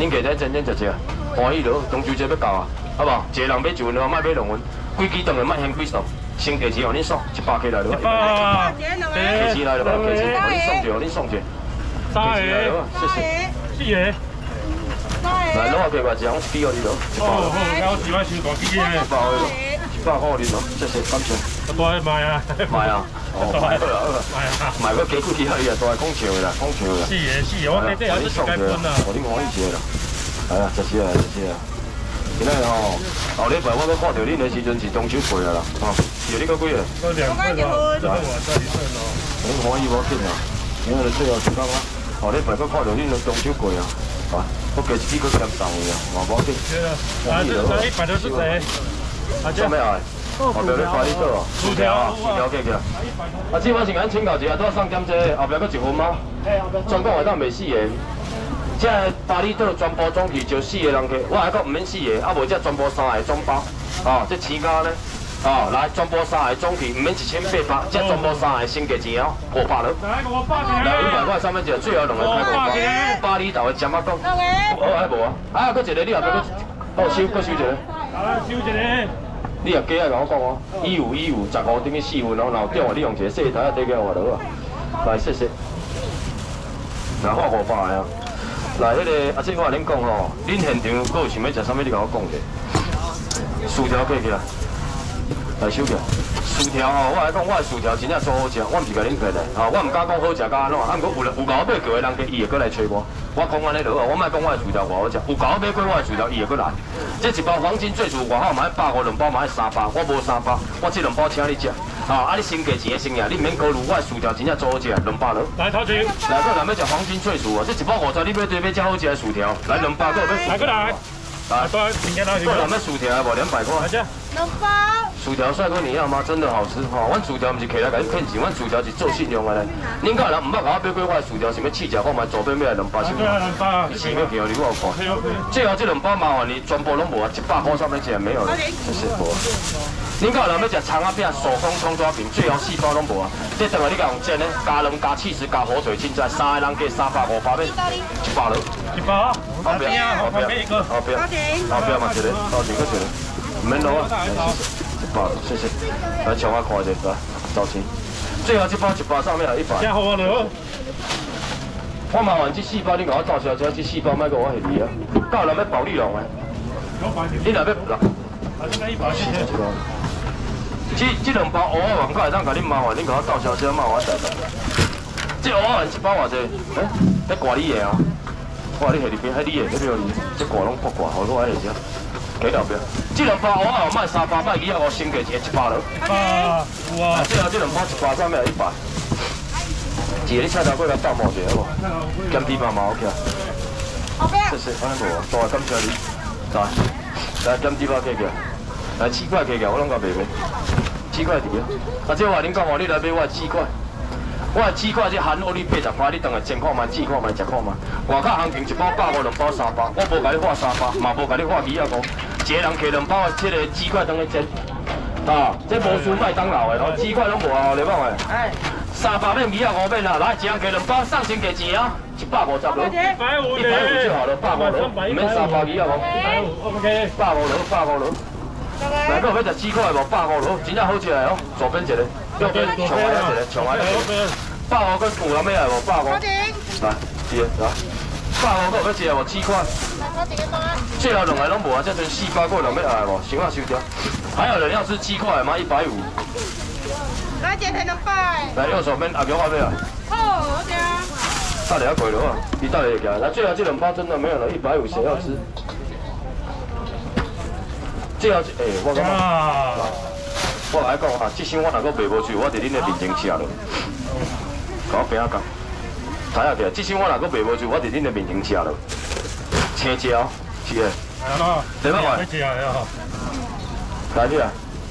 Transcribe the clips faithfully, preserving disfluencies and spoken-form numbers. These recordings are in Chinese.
恁家在真正食食，欢喜咯，中秋节要到啊，好不好？一个人买一份，莫买两份，规支顿的莫嫌几数，先地址互恁送，一百起来了。一百。地址来了吧？地址，互恁送一，互恁送一。 三个， 谢谢。 四个。 来，攞下佢話獎俾我哋攞， 哦好，我喜歡小大機嘅， 一百個，一百個我哋攞，謝謝，感謝。 我都係買啊， 買啊，哦，買佢啦， 買啊， 買嗰幾股幾可以啊，都係空調嘅啦，空調嘅。 是嘅，是嘅，我呢啲有啲送嘅， 我啲可以食啦，係啊，謝謝啊，謝謝啊。今日吼，後禮拜我都看到恁嘅時陣是中秋過啊啦，哦，有呢個幾啊？ 嗰兩個啦，就係話真係真咯。 你可以冇緊啊，因為你最後時間啦，後禮拜我看到恁中秋過啊。 啊，我幾支佢咁重嘅，我講啲。 啊，這這一百六十四。啊， 做咩啊？後邊你快啲做啊！薯條啊，薯條嘅嘅。啊，之我時間請求一下，都三點啫，後邊嗰一份嗎？專講話當未四個，即係巴厘島全部總期就四個人客，我還講唔免四個，啊無即全部三個總包，啊，即錢價咧。 哦，來全部三個總期唔免一千八百，即全部三個先價錢哦，五百咯。來五百塊三蚊一，最後兩個開五百。巴厘島嘅尖仔講，好啊無啊，啊，嗰一個你後邊嗰，哦收，嗰收一個。啊，收一個。你若加啊，甲我講哦，一五一五十五等於四份哦，然後中你用一個細台啊，底個我落啊。來，謝謝。來發五百個啊。來，迄個阿姐我話恁講吼，恁現場佫有想要食啥物，你甲我講者。薯條過去啊。 来收起，薯条吼，我来讲，我的薯条真正做好食，我毋是甲恁客的，吼，我毋敢讲好食甲安怎，啊，毋过有有甲我买过的人家，伊会过来找我。我讲安尼落啊，我莫讲我的薯条偌好食，有甲我买过我的薯条，伊会过来。这一包黄金最主外口买百五，两包买三百，我无三百，我这两包请你食。吼，啊，你先价钱的先呀，你免考虑，我的薯条真正做好食，两百落。来头前，来个人要食黄金最主啊，这一包五十，你买对买只好食的薯条，来两百个要。来过来。 来，多明天来。过来买薯条无两百块。来这。两包。薯条帅哥你要吗？真的好吃哈！阮薯条不是起来甲你骗钱，阮薯条是做信用的咧。恁个人唔捌甲我买过我的薯条，想要试食看卖，左边要来两包先。两包。你钱要给我，你我有看。最后这两包麻烦你全部拢无啊，一百块上面钱没有了，谢谢无。恁个人要食葱仔饼、手工葱抓饼，最后四包拢无啊。这等下你甲用煎咧，加卵、加气势、加火腿、青菜，三个人计三百五百面，一百了。一百。后边，后边，后边，后边嘛一个，后边搁一个，唔免攞啊。一百，谢谢。来，抢我看一下，来，找钱。最后一包一百上面有一百。真好啊，了。我麻烦这四包你甲我照小姐，这四包卖给我下底啊。到人要保利龙的。你若要啦。啊，这个一百谢谢。这这两包蚵仔丸，我会当甲恁麻烦，恁甲我照小姐麻烦带带。这蚵仔丸一包偌济？诶，迄挂你的啊？我话你下里边，迄你的，迄边你，这挂拢破挂，好多我下只。 几后边？这两包我卖三百，卖二百五，先价钱一百了。一百，哇！最后这两包一百，上面一百。一个你菜头过来倒毛一下好无？减皮麻麻 OK 啊。后边。谢谢，安尼无啊，大感谢你。来，来减皮麻过去。来七块过去，我拢甲卖卖。七块伫啊。啊，这话恁讲哦，你来买我七块。我七块这含欧你八十块，你等下煎看卖、试看卖、食看卖。外口行情一包百五，两包三百，我无甲你画三百，嘛无甲你画二啊五。 一个人摕两包的这个鸡块当去煎，啊，这无输麦当劳的哦，鸡块拢无啊，你讲的。哎，三百面二啊五面啊，来，一人摕两包，上先价钱啊，一百五十了。一百五，一百五就好了，百五了，唔免三百二啊五。一百五 ，OK。百五了，百五了。来，个要食鸡块无？百五了，真正好食的哦。左边一个，右边抢来一个，抢来一个。百五跟有人要来无？百五。来，一个来。百五个要食无？鸡块。 最后两个拢无啊，这剩四百个人要来无？先我收掉。还有人要吃鸡块吗？一百五。来，一份两百。来，右手边阿强我要来。好，我听。到底要贵了啊？你到底会来？来，最后这两包真的没有了，一百五谁要吃？最后哎，我讲。我来讲啊，这箱我若阁卖无去，我伫恁的面前吃了。甲我边仔讲，睇下起来，这箱我若阁卖无去，我伫恁的面前吃了。 青椒，是的。来咯，你要买？来你啊！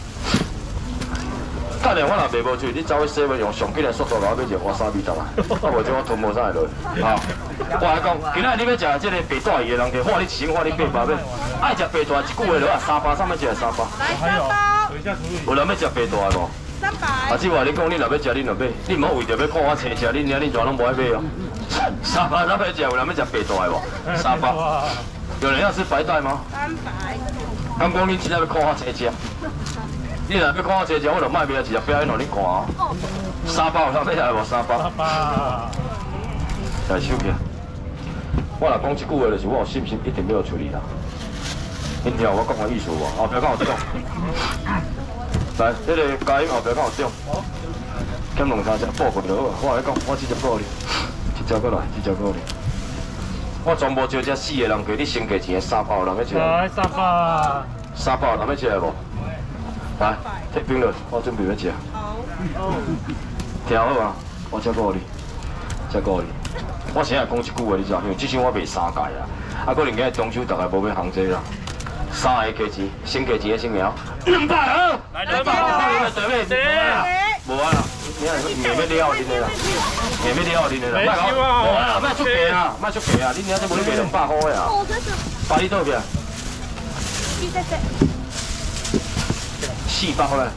等下我若卖无出，你走去洗要用上紧的速度甲我买一个花沙米豆啊！啊，无这我吞无啥会落。啊，我来讲，今仔你要食这个白带鱼的人，可换你一千，换你八百面。爱食白带一句话落啊，三百上面一个三百。来三包。有人要食白带无？三百。啊，只话你讲，你若要食，你就买，你唔好为着要看我青食，你领恁全拢无爱买哦。 沙巴咱要吃，有人要吃白带无？沙巴，有人要吃白带吗？ 三百。 刚讲你真正要看我车车，你若要看我车车，我就卖卖直接表演互你看哦。沙巴有啥要来无？沙巴。 沙巴。 来手机。我若讲一句话，就是我有信心一定要有处理啦。你听我讲个意思无？后壁敢有中？来，这个加音后壁敢有中？减两三只报过就好。我来讲，我直接报你，一只过来，一只过来。我全部招这四个人，给你先给钱的沙包，有人要吃？ 来沙巴。 沙包有人要吃无？来，摕冰落，我准备要吃。 好。 听好啊，我再告你，再告你。我现在讲一句话，你知道？因为之前我卖三届啊，啊，可能今日中秋大概无要行这啦。三个加钱，先加钱的先了，两百二。 来两百二， 对不对？无啊啦，你看硬要了恁的啦，硬要了恁的啦。 没希望。 无啊，卖出价啊，卖出价啊！恁今仔这无你卖两百块啊？ 哦，这是。 把你倒去啊？ 四十四。 四百块。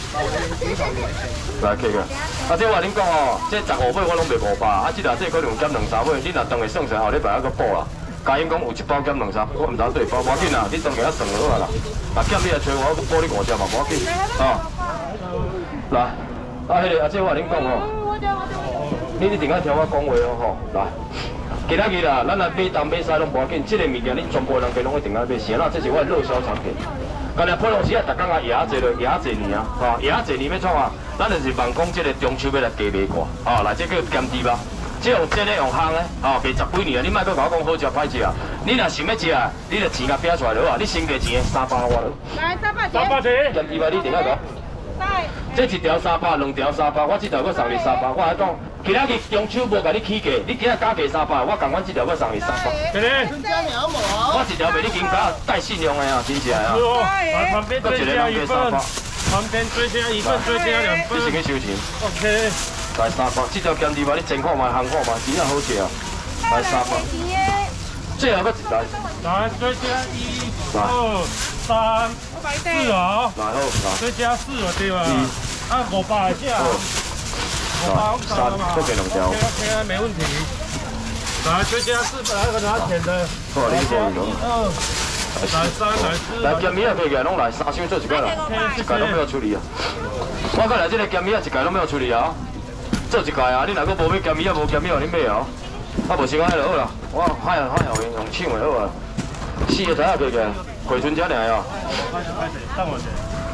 来，客个，啊，这话恁讲哦，这十五尾我拢卖五百，啊，这若这可能减两三尾，恁若当下算出来，后礼拜还阁补啦。嘉音讲有一包减两三，我唔知对包，无要紧啦，你当下算就好啦。啊，减你来找我，我补你五只嘛，无要紧。啊，来，啊，迄个啊，这话恁讲哦，你一定要听我讲话哦，吼，来。今仔日啦，咱来买东买西拢无要紧，这个物件你全部人家拢一定要买，是啦，这是我的热销产品。今日普通时啊，逐工啊野济落，野济年啊，吼，野济年要创啊，咱就是望讲这个中秋要来加卖挂，吼，来这叫咸猪肉，这用真的用烘的，吼，卖十几年啊，你莫搁甲我讲好食歹食啊，你若想要食啊，你著钱甲拼出来落啊，你先加钱的三百我落。 来三百三百钱。 咸猪肉你一定要讲。这一条三百，两条三百，我这条搁送你三百，我还讲。今仔日中秋无甲你起价，你今仔加价三百，我共阮这条要送你三百。 对对。 我一条卖你金价带信用的啊，真正啊。 来旁边追加一份，旁边追加一份，追加两份。 你先去收钱。 OK。 来三百，这条咸猪肉你蒸看卖，烘看卖，真正好食啊。来三百。最后搁一台。 来追加一、二、三、四哦。 来好，来。 追加四了对吧？按五百一下。 三三，这边两条。 OK OK， 没问题。来，追加四百，那个拿钱的。 好，你过去咯。 来三，来四。 来咸米啊，可以拢来三箱做一个啦，一个拢不要处理啊。我过来这个咸米啊，一个拢不要处理啊。做一个啊，你若搁无买咸米啊，无咸米互恁买哦。啊，无时间就好啦。我海啊海啊，用用抢的好啊。四个台啊，可以个，回春遮尔哦。 开始开始，上我钱。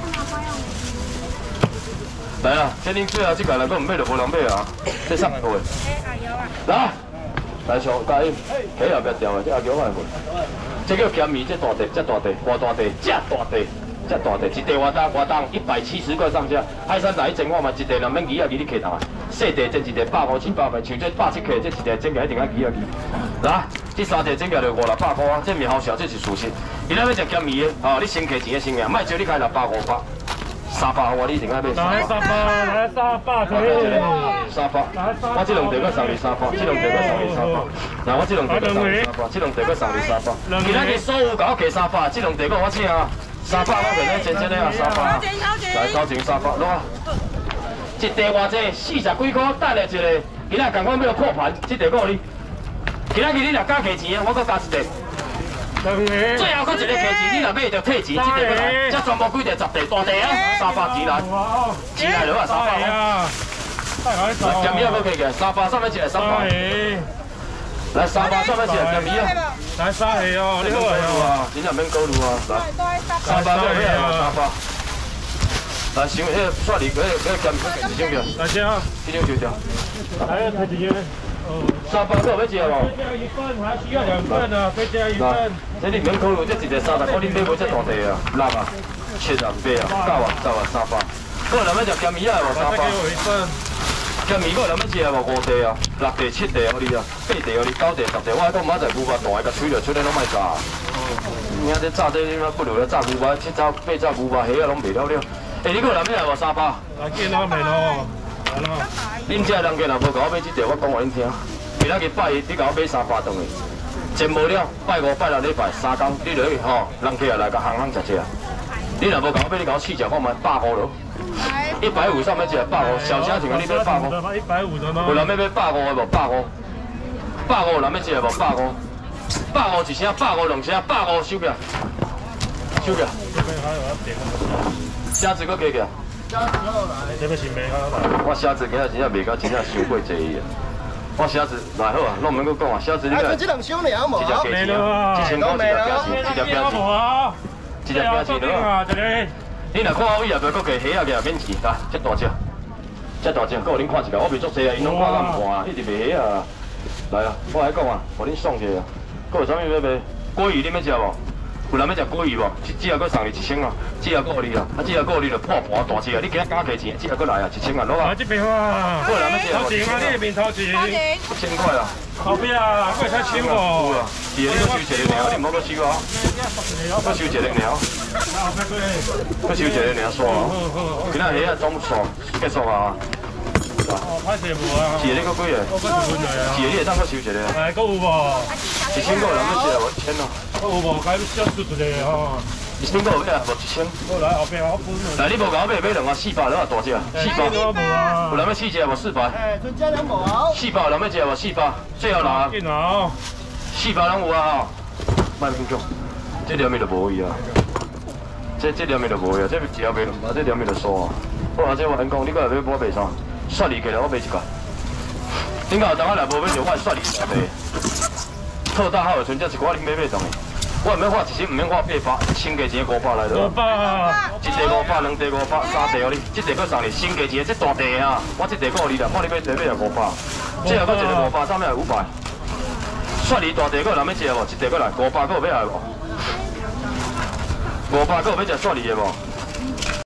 来啊！这恁最后这个来，我唔买就无人买啊！这送来货。来，来上加音，起后壁调的，这阿强来货。这叫咸米，这大地，这大地，偌大地，这大地，这大地，一地偌重，偌重一百七十块上下。海山来蒸我嘛，一地两免几啊几你客单。细地蒸一地百五千八百，像这百七克，这一地蒸起来一定要几啊几。来，这三地蒸起来就五六百块啊！这面好笑，这是事实。伊咱要食咸米的，哦，你先客钱的先赢，莫招你开六百五百。三百我你一定要买三百。 来三百，来三百，可以。 三百，我这两地搁送你三百，这两地搁送你三百。来，我这两地搁送你三百，这两地搁送你三百。今仔日所有甲我加三百，这两地搁我请啊。三百我就咧真真咧啊，三百。来，交钱三百，攞啊。一地偌济，四十几块，等下一个，今仔共款要破盘，这地搁你。今仔日你若加价钱，我搁加一地。最后搁一个价钱，你若买就退钱，这地过来，这全部几地十地大地啊，三百钱来，钱来了啊，三百啊。来，咸米啊，搁起个，三百上面一个三百。来，三百上面一个咸米啊。 来三个哦，你好啊，真正免考虑啊，来，三百搁起啊，三百。来，想迄个雪梨，迄个迄个咸米一箱票。 来这样， 一箱就这。 来，退钱。 三百个要吃无？ 追加一份，还需要两份啊，追加一份。 这你免考虑，这一个三十块，你买无这大地啊，六啊，七啊，八啊，九啊，十啊，三百。个人要食咸米啊无？三百。 再给我一份。 咸米个人要食无？五地啊，六地、七地互你啊，八地互你，九地、十地。我还讲明仔载牛肉大个，甲吹着吹咧拢卖炸。你看这炸这他妈不如咧炸牛肉，七炸八炸牛肉，虾啊拢卖了了。哎，你个人要无？三百。 来见到没咯？来了。 恁这人家若无甲我买这地，我讲互恁听。今仔日拜一，你甲我买三百顿的，真无了。拜五、拜六礼拜三工，你落去吼，人客也来甲行行食食。你若无甲我买，你甲我试食看卖百五咯。一百五上面一个百五，小家庭啊，你买百五。 一百五的吗？ 有人要买百五的无？百五。 百五人要食无？百五，百五一声，百五两声，百五收起来，收起来。 这边还有要点虾子搁加起来。 虾子后来，这边是没好来。 我虾子今仔真正卖到真正伤过济啊！我虾子来好啊，拢唔免搁讲啊，虾子你来。 啊，这两箱了无？ 一只价钱啊，一千块一只价钱，一只价钱，一只价钱了。你若看好伊也袂搁加虾啊，加免钱，来，这大只，这大只，搁互恁看一下，我袂足济啊，因拢看甲唔看啊，一直卖虾啊。来啊，我来讲啊，互恁爽者啊。搁有啥物要卖？鲑鱼你要食无？有人要食鲑鱼无？一只啊，搁送你一千啊，只啊搁你啦，啊只啊搁你就破盘大只啊，你今仔加价钱，只啊搁来啊，一千啊，攞啊。 啊，这边啊， 搁有人要食无？ 头前啊，你那边头前。 一千块啊。 后边啊，我会才收有哦。 啊，是啊，你搁收一个尔，你唔好搁收啊。搁收一个尔，搁收一个尔煞啊。今仔虾啊总煞结束啊。 哦，歹势无啊。 是啊，你搁几个？ 我搁十分钟啊。 是啊，你会当搁收一个。 哎，搁有无？ 一千个人要食无？一千哦。 搁有无？该小出一个吼。 一千个有咩啊？无一千。 我来后边我分。 来，你无甲我买买两个四百两啊大只啊，四百。 我无啊。 有人要四只无？四百。 哎，春节两无啊。 四百人要食无？四百。最后啦。 紧哦。 四百人有啊吼。卖勉强，这条面就无去啊。这这条面就无去啊，这一条卖两百，这条面就输啊。好啊，这我跟讲，你搁来要我卖啥？雪梨过来，我买一个。顶下当我来无买着，我雪梨来卖。特大号的存只一寡你买买当的。我唔免花一千，唔免花八百，新价钱五百来着。 五百。 一地五百，两地五百，三地哦你，这地搁送你新价钱，这大地啊，我这地搁你啦，看你买地买啊五百，这后搁一个五百，上面五百。雪梨大地搁有人要食无？一地搁来五百，搁有要来无？五百搁有要食雪梨的无？